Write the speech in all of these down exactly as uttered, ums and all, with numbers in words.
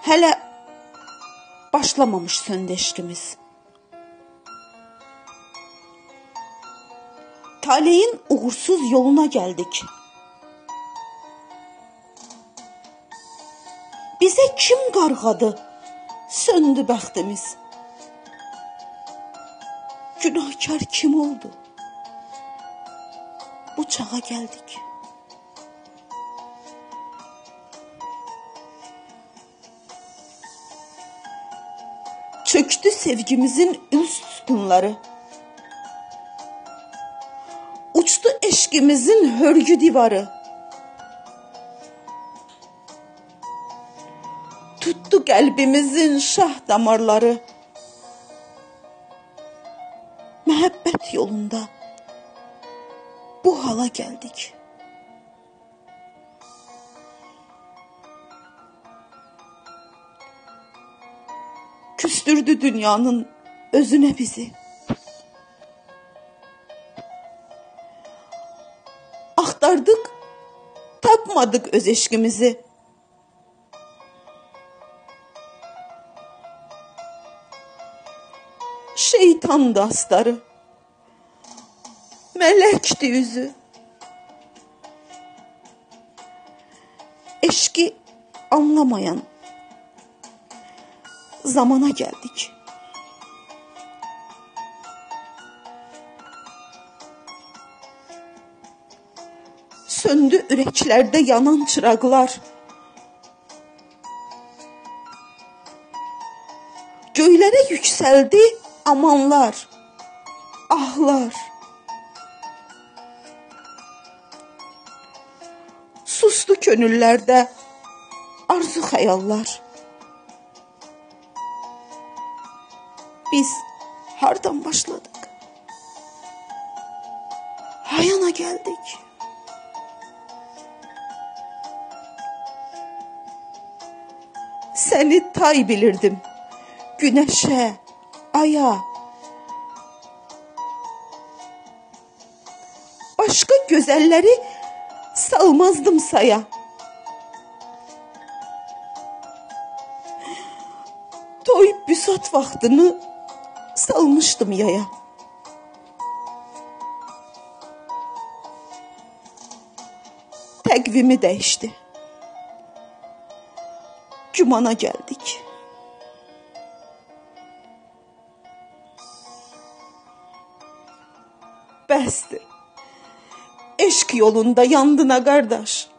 Hələ başlamamış söndü eşqimiz. Taleyin uğursuz yoluna geldik. Bize kim qarğadı, söndü bəxtimiz. Günahkar kim oldu? Bu çağa geldik. Çöktü sevgimizin üst sütunları. Uçtu eşkimizin hörgü divarı. Tuttu kalbimizin şah damarları. Məhəbbət yolunda bu hala geldik. Küstürdü dünyanın özüne bizi. Aktardık, tapmadık öz eşkimizi. Şeytandı astarı, melekti yüzü. Eşki anlamayan zamana geldik. Söndü üreklerde yanan çıraqlar. Göylere yükseldi amanlar, ahlar. Sustu könüllerde arzu hayallar. Biz hardan başladık? Hayana geldik. Seni tay bilirdim, güneşe, aya. Başka güzelleri salmazdım saya. Toy büsat vaxtını salmışdım yaya. Təqvimi değişti. Cumana geldik. Bəsdir. Eşq yolunda yandına qardaş.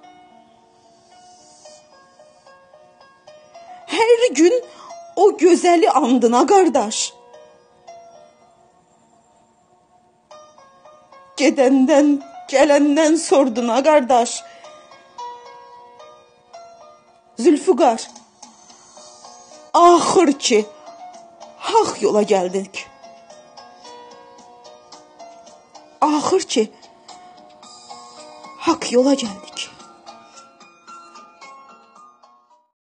Her gün o gözeli andına qardaş. Gedenden, gelenden sorduna qardaş. Zülfüqar, axır ki haq yola geldik. Axır ki haq yola geldik.